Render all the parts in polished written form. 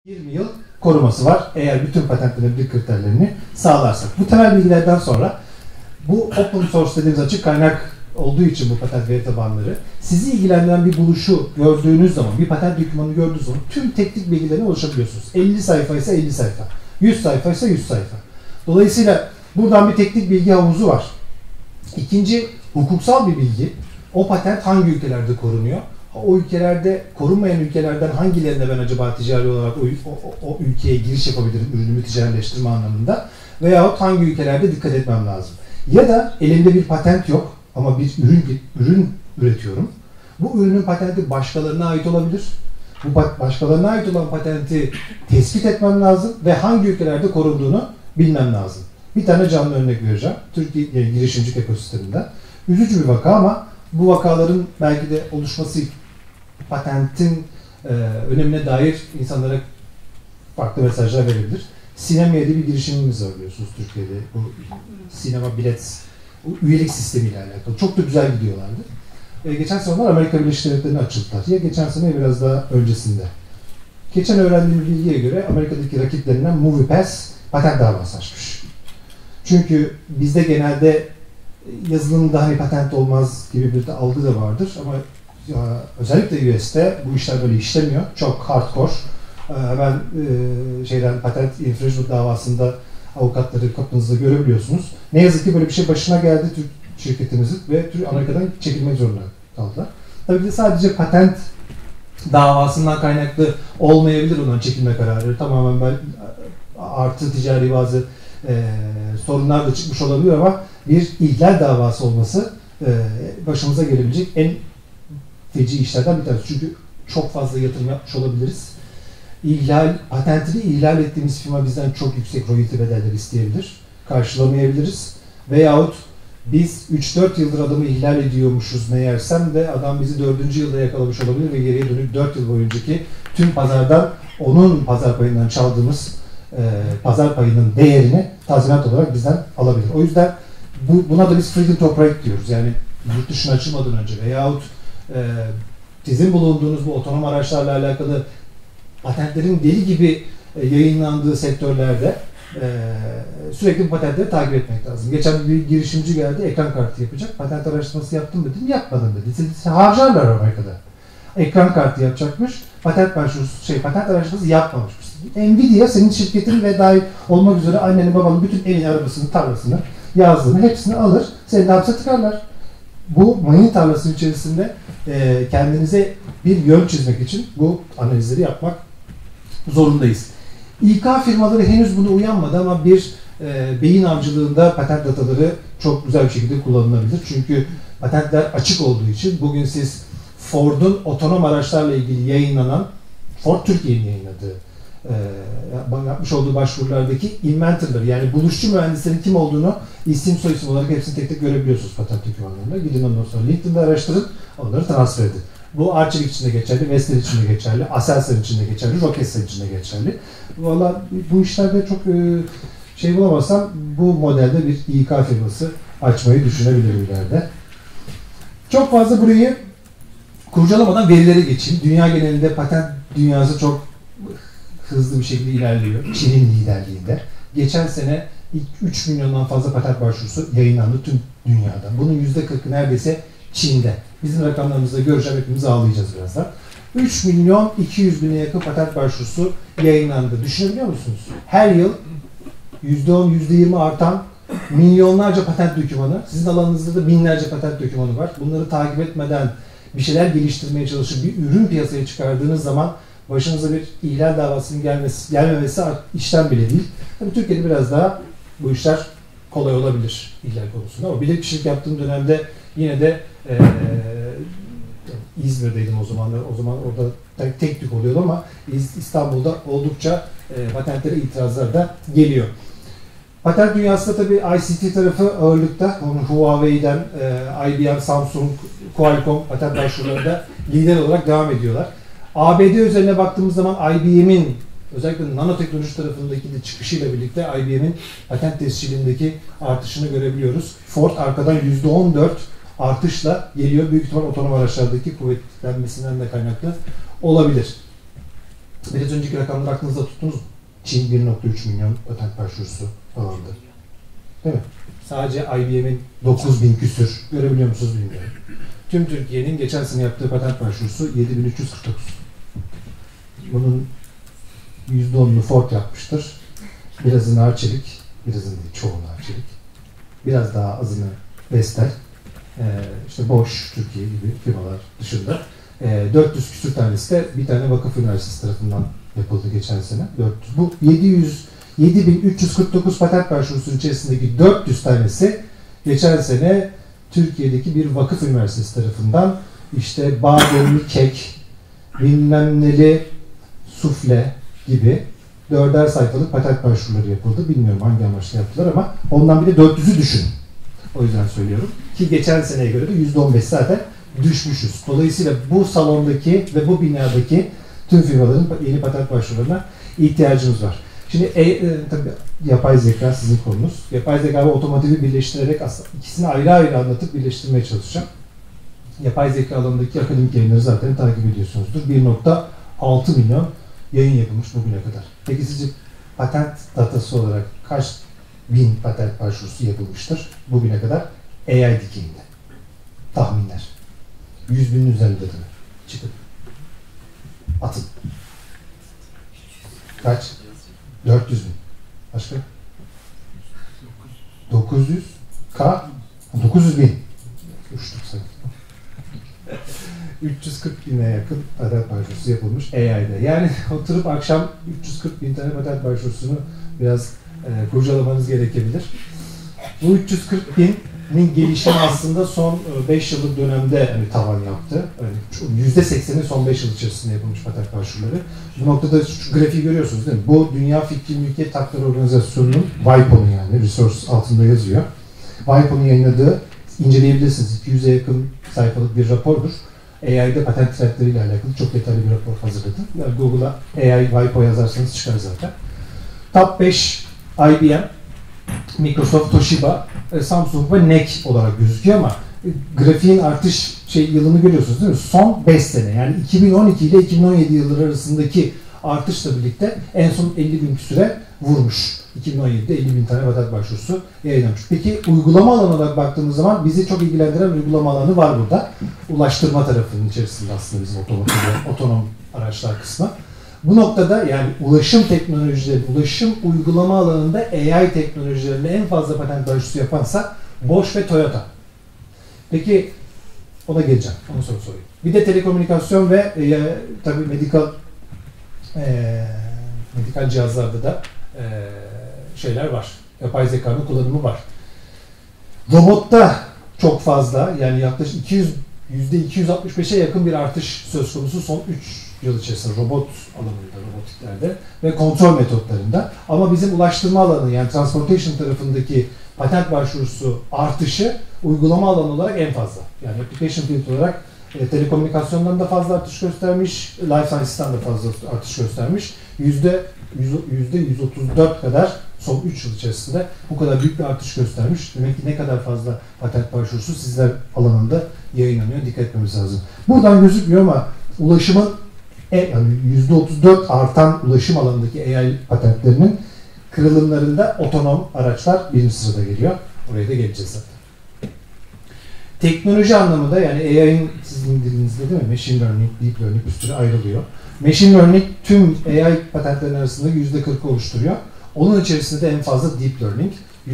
20 yıl koruması var eğer bütün patentlenebilir kriterlerini sağlarsak. Bu temel bilgilerden sonra bu open source dediğimiz açık kaynak olduğu için bu patent veri tabanları sizi ilgilendiren bir buluşu gördüğünüz zaman, bir patent dokümanını gördüğünüz zaman tüm teknik bilgilerine ulaşabiliyorsunuz. 50 sayfa ise 50 sayfa, 100 sayfa ise 100 sayfa. Dolayısıyla buradan bir teknik bilgi havuzu var. İkinci, hukuksal bir bilgi. O patent hangi ülkelerde korunuyor? O ülkelerde, korunmayan ülkelerden hangilerine ben acaba ticari olarak o ülkeye giriş yapabilirim ürünümü ticarileştirme anlamında? Veyahut hangi ülkelerde dikkat etmem lazım? Ya da elimde bir patent yok ama bir ürün üretiyorum. Bu ürünün patenti başkalarına ait olabilir. Bu başkalarına ait olan patenti tespit etmem lazım ve hangi ülkelerde korunduğunu bilmem lazım. Bir tane canlı örnek vereceğim. Türkiye girişimcilik ekosisteminden. Üzücü bir vaka ama bu vakaların belki de oluşması patentin önemine dair insanlara farklı mesajlar verebilir. Sinema'ya bir girişimimiz var biliyorsunuz Türkiye'de. Bu sinema bilet üyelik sistemiyle alakalı. Çok da güzel gidiyorlardı. Geçen sene onlar Amerika Birleşik Devletleri'ne açıldılar. Ya geçen sene biraz daha öncesinde. Geçen öğrendiğim bilgiye göre Amerika'daki rakiplerinden MoviePass patent davası açmış. Çünkü bizde genelde yazılımda hani patent olmaz gibi bir algı da vardır ama özellikle US'te bu işler böyle işlemiyor. Çok hardcore. Hemen patent infringement davasında avukatları kapınızda görebiliyorsunuz. Ne yazık ki böyle bir şey başına geldi Türk şirketimizin ve Amerika'dan çekilmek zorunda kaldılar. Tabii ki sadece patent davasından kaynaklı olmayabilir ondan çekilme kararı. Tamamen ben artı ticari bazı sorunlar da çıkmış olabilir ama bir ihlal davası olması başımıza gelebilecek en feci işlerden bir tanesi. Çünkü çok fazla yatırım yapmış olabiliriz. Patentini ihlal ettiğimiz firma bizden çok yüksek royalty bedelleri isteyebilir. Karşılamayabiliriz. Veyahut biz 3-4 yıldır adamı ihlal ediyormuşuz meğersem de adam bizi 4. yılda yakalamış olabilir ve geriye dönük 4 yıl boyuncaki tüm pazardan onun pazar payından çaldığımız pazar payının değerini tazminat olarak bizden alabilir. O yüzden buna da biz freedom to operate diyoruz. Yani yurt dışına açılmadan önce veyahut sizin bulunduğunuz bu otonom araçlarla alakalı patentlerin deli gibi yayınlandığı sektörlerde sürekli bu patentleri takip etmek lazım. Geçen bir girişimci geldi, ekran kartı yapacak. Patent araştırması yaptım mı dedim, yapmadım dedi. Harcarlar Amerika'da. Ekran kartı yapacakmış. Patent araştırması yapmamış. Nvidia senin şirketin ve dahil olmak üzere annenin babanın bütün evin, arabasını, tarlasını, yazdığını hepsini alır. Seni de hapse tıkarlar. Bu mayın tarlasının içerisinde kendinize bir yön çizmek için bu analizleri yapmak zorundayız. İK firmaları henüz buna uyanmadı ama bir beyin avcılığında patent dataları çok güzel bir şekilde kullanılabilir. Çünkü patentler açık olduğu için bugün siz Ford'un otonom araçlarla ilgili yayınlanan, Ford Türkiye'nin yayınladığı, yapmış olduğu başvurulardaki inventorları yani buluşçu mühendislerin kim olduğunu isim soyisim olarak hepsini tek tek görebiliyorsunuz patent dokümanlarında. Gidin ondan sonra LinkedIn'de araştırın, onları transfer edin. Bu Arçelik için de geçerli, Vestel için de geçerli, Aselsan için de geçerli, Roketsan için de geçerli. Valla bu işlerde çok bulamazsam bu modelde bir İK firması açmayı düşünebilirim ileride. Çok fazla burayı kurcalamadan verilere geçeyim. Dünya genelinde patent dünyası çok hızlı bir şekilde ilerliyor. Çin'in liderliğinde. Geçen sene ilk 3 milyondan fazla patent başvurusu yayınlandı tüm dünyada. Bunun %40'ı neredeyse Çin'de. Bizim rakamlarımızda göreceğim, hepimiz ağlayacağız birazdan. 3 milyon 200 bine yakın patent başvurusu yayınlandı. Düşünebiliyor musunuz? Her yıl %10, %20 artan milyonlarca patent dokümanı, sizin alanınızda da binlerce patent dokümanı var. Bunları takip etmeden bir şeyler geliştirmeye çalışıp bir ürün piyasaya çıkardığınız zaman başınıza bir ihlal davasının gelmemesi işten bile değil. Tabii Türkiye'de biraz daha bu işler kolay olabilir ihlal konusunda ama bilirkişilik yaptığım dönemde yine de İzmir'deydim o zamanlar. O zaman orada tek tük oluyordu ama İstanbul'da oldukça patentlere itirazlar da geliyor. Patent dünyasında tabii ICT tarafı ağırlıkta. Huawei'den IBM, Samsung, Qualcomm patent başvurularında lider olarak devam ediyorlar. ABD üzerine baktığımız zaman IBM'in özellikle nanoteknoloji tarafındaki de çıkışıyla birlikte IBM'in patent tescilindeki artışını görebiliyoruz. Ford arkadan %14 artışla geliyor. Büyük ihtimal otonom araçlardaki kuvvetlenmesinden de kaynaklı olabilir. Biraz önceki rakamları aklınızda tuttunuz mu? Çin 1.3 milyon patent başvurusu alındı. Değil mi? Sadece IBM'in 9.000 küsür. Görebiliyor musunuz bilmiyorum. Tüm Türkiye'nin geçen sene yaptığı patent başvurusu 7.349. Bunun %10'unu Ford yapmıştır. Birazını Arçelik, birazını değil, çoğunu Arçelik. Biraz daha azını Vestel. İşte Bosch, Türkiye gibi firmalar dışında. 400 küsür tanesi de bir tane vakıf üniversitesi tarafından yapıldı geçen sene. 400. Bu 7.349 patent başvurusunun içerisindeki 400 tanesi geçen sene Türkiye'deki bir vakıf üniversitesi tarafından işte bademli kek, bilmem neli sufle gibi 4'er sayfalık patent başvuruları yapıldı. Bilmiyorum hangi amaçla yaptılar ama ondan bir de 400'ü düşün. O yüzden söylüyorum. Ki geçen seneye göre de %15 zaten düşmüşüz. Dolayısıyla bu salondaki ve bu binadaki tüm firmaların yeni patent başvurularına ihtiyacımız var. Şimdi tabii yapay zeka sizin konunuz. Yapay zeka ve otomotivi birleştirerek aslında ikisini ayrı ayrı anlatıp birleştirmeye çalışacağım. Yapay zeka alanındaki akademik yayınları zaten takip ediyorsunuzdur. 1.6 milyon yayın yapılmış bugüne kadar. Peki sizce patent datası olarak kaç bin patent başvurusu yapılmıştır bugüne kadar AI dikeyinde? Tahminler. 100 binin üzerinde de mi? Çıkın. Atın. Kaç? 400 bin. Başka? 900 K? 900 bin. Uçtuk sanki. 340 bine yakın patent başvurusu yapılmış AI'de. Yani oturup akşam 340 bin tane patent başvurusunu biraz kurcalamanız gerekebilir. Bu 340 binin gelişimi aslında son 5 yıllık dönemde hani tavan yaptı. Yani %80'i son 5 yıl içerisinde yapılmış patent başvuruları. Bu noktada şu grafiği görüyorsunuz değil mi? Bu Dünya Fikri Mülkiyet Hakları Organizasyonu'nun WIPO'nun yani resource altında yazıyor. WIPO'nun yayınladığı inceleyebilirsiniz. 200'e yakın sayfalık bir rapordur. AI'de patent trendleriyle alakalı çok detaylı bir rapor hazırladım. Yani Google'a AI WIPO yazarsanız çıkar zaten. Top 5 IBM, Microsoft, Toshiba, Samsung ve NEC olarak gözüküyor ama grafiğin artış yılını görüyorsunuz değil mi? Son 5 sene yani 2012 ile 2017 yılları arasındaki artışla birlikte en son 50 bin küsüre vurmuş. 2017'de 50 bin tane patent başvurusu yayınlanmış. Peki uygulama alanı olarak baktığımız zaman bizi çok ilgilendiren uygulama alanı var burada. Ulaştırma tarafının içerisinde aslında bizim otonom araçlar kısmı. Bu noktada yani ulaşım teknolojileri, ulaşım uygulama alanında AI teknolojilerine en fazla patent başvurusu yapansa Bosch ve Toyota. Peki ona geleceğim. Onu sonra sorayım. Bir de telekomünikasyon ve tabii medikal cihazlarda da şeyler var. Yapay zekanın kullanımı var. Robotta çok fazla yani yaklaşık %265'e yakın bir artış söz konusu son 3 yıl içerisinde robot alanında, robotiklerde ve kontrol metotlarında. Ama bizim ulaştırma alanı yani transportation tarafındaki patent başvurusu artışı uygulama alanı olarak en fazla. Yani application field olarak telekomünikasyondan da fazla artış göstermiş, life sciences'tan da fazla artış göstermiş. %134 kadar son 3 yıl içerisinde bu kadar büyük bir artış göstermiş. Demek ki ne kadar fazla patent başvurusu sizler alanında yayınlanıyor. Dikkat etmemiz lazım. Buradan gözükmüyor ama ulaşımın yani %34 artan ulaşım alanındaki AI patentlerinin kırılımlarında otonom araçlar birinci sırada geliyor. Oraya da geleceğiz zaten. Teknoloji anlamında yani AI'nin sizin dilinizde değil mi? Machine Learning, Deep Learning üstüne ayrılıyor. Machine Learning tüm AI patentlerinin arasında %40'ı oluşturuyor. Onun içerisinde de en fazla Deep Learning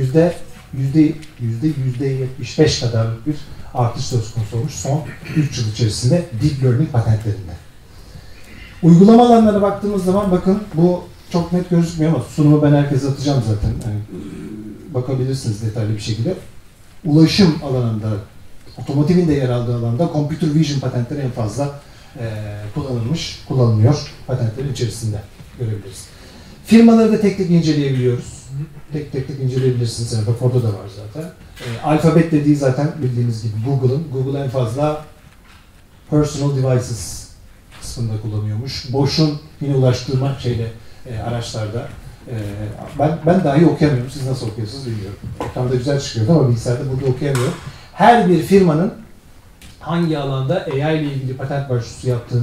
%75 kadar bir artış söz konusu olmuş son 3 yıl içerisinde Deep Learning patentlerinde. Uygulama alanlarına baktığımız zaman bakın bu çok net gözükmüyor ama sunumu ben herkese atacağım zaten. Yani, bakabilirsiniz detaylı bir şekilde. Ulaşım alanında, otomotivin de yer aldığı alanda Computer Vision patentleri en fazla kullanılıyor patentlerin içerisinde görebiliriz. Firmaları da tek tek inceleyebiliyoruz. Tek inceleyebilirsiniz. Yani raporda da var zaten. Alphabet dediği zaten bildiğiniz gibi Google'ın. Google en fazla Personal Devices kısmında kullanıyormuş. Bosch'un yine ulaştırma araçlarda. Ben dahi okuyamıyorum. Siz nasıl okuyorsunuz bilmiyorum. Ekranda güzel çıkıyordu ama bilgisayarda burada okuyamıyorum. Her bir firmanın hangi alanda AI ile ilgili patent başvurusu yaptığını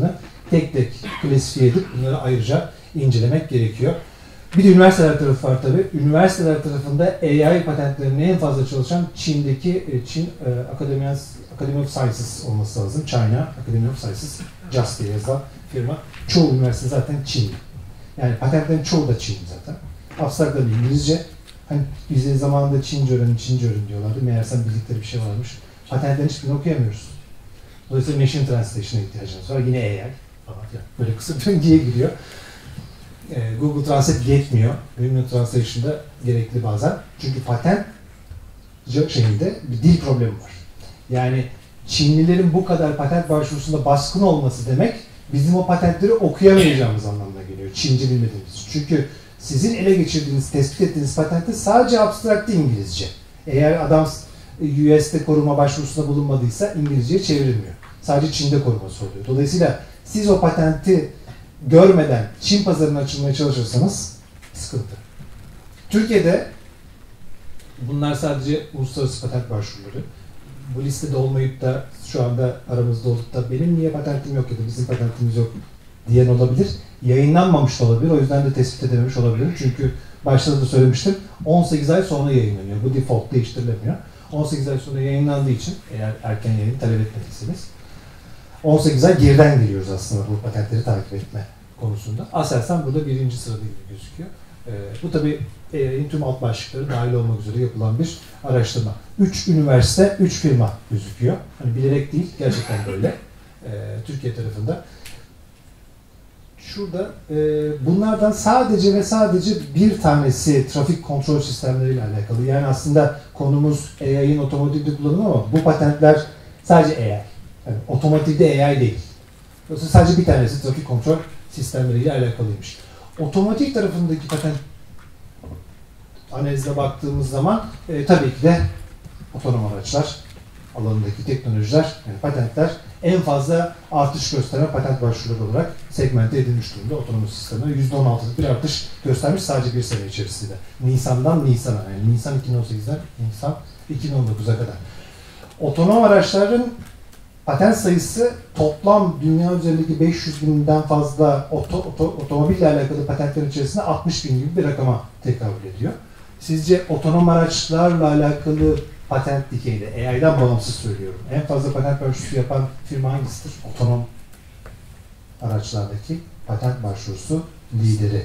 tek tek klasifiye edip bunları ayrıca incelemek gerekiyor. Bir de üniversiteler tarafı var tabii. Üniversiteler tarafında AI patentlerine en fazla çalışan Çin'deki Academy of Sciences olması lazım. China Academy of Sciences, JAST diye yazılan firma. Çoğu üniversite zaten Çinli. Yani patentlerin çoğu da Çinli zaten. Abstract dil İngilizce. Hani bize zamanında Çince öğrenin diyorlardı. Meğersem bildikleri bir şey varmış. Patentlerin hiçbirini okuyamıyoruz. Dolayısıyla machine translation'a ihtiyacımız var. Yine AI falan filan. Böyle kısa döngüye giriyor. Google Translate yetmiyor. Human Translation'da gerekli bazen. Çünkü patent şeyinde bir dil problemi var. Yani Çinlilerin bu kadar patent başvurusunda baskın olması demek bizim o patentleri okuyamayacağımız anlamına geliyor. Çince bilmediğimiz için. Çünkü sizin ele geçirdiğiniz, tespit ettiğiniz patenti sadece abstract İngilizce. Eğer adam US'te koruma başvurusunda bulunmadıysa İngilizceye çevrilmiyor. Sadece Çin'de koruması oluyor. Dolayısıyla siz o patenti görmeden Çin pazarına açılmaya çalışırsanız sıkıntı. Türkiye'de bunlar sadece uluslararası patent başvuruları. Bu listede olmayıp da şu anda aramızda olup da benim niye patentim yok ya da bizim patentimiz yok diyen olabilir. Yayınlanmamış da olabilir. O yüzden de tespit edememiş olabilir. Çünkü başta da söylemiştim. 18 ay sonra yayınlanıyor. Bu default değiştirilemiyor. 18 ay sonra yayınlandığı için eğer erken yayın talep etmediyseniz 18 ay geriden geliyoruz aslında bu patentleri takip etme konusunda. Aselsan burada birinci sırada gibi gözüküyor. Bu tabii tüm alt başlıkları dahil olmak üzere yapılan bir araştırma. 3 üniversite, 3 firma gözüküyor. Hani bilerek değil, gerçekten böyle. Türkiye tarafında. Şurada bunlardan sadece ve sadece bir tanesi trafik kontrol sistemleriyle alakalı. Yani aslında konumuz AI'nin otomotivde kullanımı ama bu patentler sadece AI. Yani otomotivde AI değil. Dolayısıyla sadece bir tanesi trafik kontrol sistemleriyle alakalıymış. Otomotiv tarafındaki patent analizine baktığımız zaman tabii ki de otonom araçlar alanındaki teknolojiler, yani patentler en fazla artış gösteren patent başvuruları olarak segmente edilmiş durumda otonom sistemler. %16'lık bir artış göstermiş sadece bir sene içerisinde. Nisan'dan Nisan'a, yani Nisan 2018'den Nisan 2019'a kadar. Otonom araçların patent sayısı toplam dünya üzerindeki 500 binden fazla otomobille alakalı patentlerin içerisinde 60 bin gibi bir rakama tekabül ediyor. Sizce otonom araçlarla alakalı patent dikeyde, AI'den bağımsız söylüyorum, en fazla patent başvurusu yapan firma hangisidir? Otonom araçlardaki patent başvurusu lideri.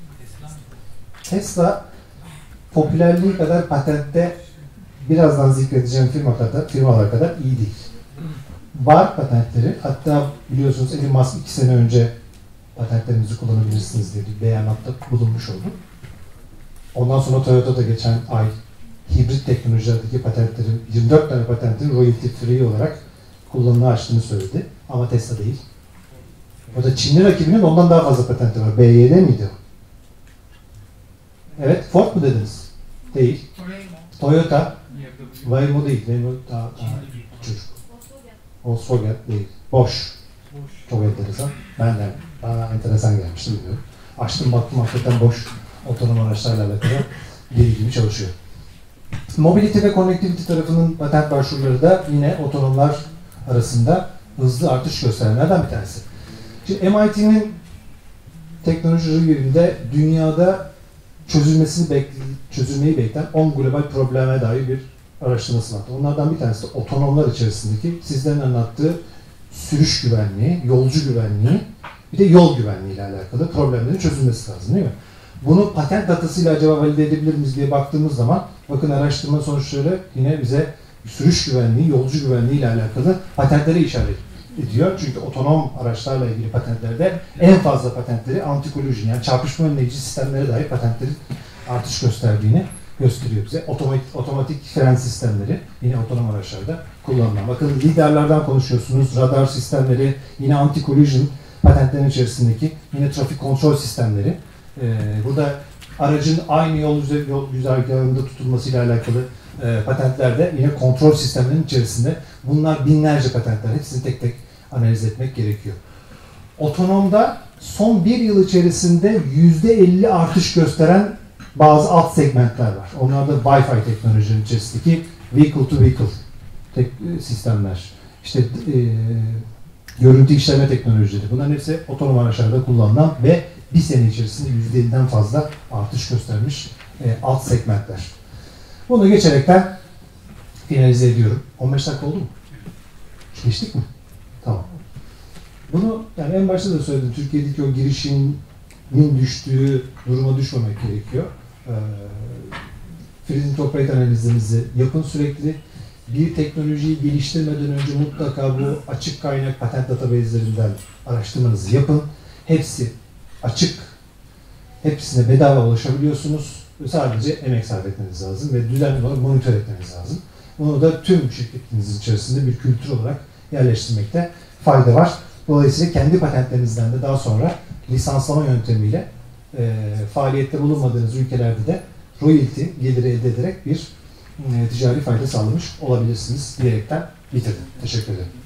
Tesla popülerliği kadar patentte birazdan zikredeceğim firmalar kadar iyi değil. Var patentleri, hatta biliyorsunuz Elon Musk 2 sene önce patentlerinizi kullanabilirsiniz diye bir beyanatda bulunmuş oldu. Ondan sonra Toyota'da geçen ay hibrit teknolojilerdeki patentlerin, 24 tane patentin royalty free olarak kullanımına açtığını söyledi. Ama Tesla değil. O da Çinli rakibinin ondan daha fazla patenti var. BYD miydi o? Evet, Ford mu dediniz? Değil. Toyota. Waymo değil. Waymo daha çocuk. Volkswagen değil. Bosch. Çok enteresan. Bana enteresan gelmişti, bilmiyorum. Açtım baktım, hakikaten Bosch otonom araçlarla alakalı deli gibi çalışıyor. Mobility ve connectivity tarafının patent başvuruları da yine otonomlar arasında hızlı artış gösterenlerden bir tanesi. Şimdi MIT'nin teknoloji review'inde dünyada çözülmeyi bekleyen 10 global probleme dair bir araştırması vardı. Onlardan bir tanesi de otonomlar içerisindeki sizlerin anlattığı sürüş güvenliği, yolcu güvenliği, bir de yol güvenliği ile alakalı problemlerin çözülmesi lazım, değil mi? Bunu patent datasıyla acaba valide edebilir miyiz diye baktığımız zaman, bakın araştırma sonuçları yine bize sürüş güvenliği, yolcu güvenliği ile alakalı patentlere işaret ediyor. Çünkü otonom araçlarla ilgili patentlerde en fazla patentleri anti-collision, yani çarpışma önleyici sistemlere dair patentlerin artış gösterdiğini gösteriyor bize. Otomatik fren sistemleri yine otonom araçlarda kullanılan. Bakın liderlerden konuşuyorsunuz, radar sistemleri, yine anti-collision patentlerin içerisindeki, yine trafik kontrol sistemleri. Burada aracın aynı yol güzergahında tutulmasıyla alakalı patentlerde yine kontrol sistemlerinin içerisinde. Bunlar binlerce patentler. Hepsini tek tek analiz etmek gerekiyor. Otonomda son bir yıl içerisinde %50 artış gösteren bazı alt segmentler var. Onlar da Wi-Fi teknolojinin içerisindeki vehicle to vehicle sistemler. İşte görüntü işleme teknolojileri. Bunların hepsi otonom araçlarda kullanılan ve bir sene içerisinde %7'den fazla artış göstermiş alt segmentler. Bunu geçerekten finalize ediyorum. 15 dakika oldu mu? Geçtik mi? Tamam. Bunu yani en başta da söyledim. Türkiye'deki o girişimin düştüğü duruma düşmemek gerekiyor. Freezing top rate analizinizi yapın sürekli. Bir teknolojiyi geliştirmeden önce mutlaka bu açık kaynak patent database'lerinden araştırmanızı yapın. Hepsi açık. Hepsine bedava ulaşabiliyorsunuz. Sadece emek sarf etmeniz lazım ve düzenli olarak monitör etmeniz lazım. Bunu da tüm şirketinizin içerisinde bir kültür olarak yerleştirmekte fayda var. Dolayısıyla kendi patentlerinizden de daha sonra lisanslama yöntemiyle faaliyette bulunmadığınız ülkelerde de royalty geliri elde ederek bir ticari fayda sağlamış olabilirsiniz diyerekten bitirdim. Teşekkür ederim.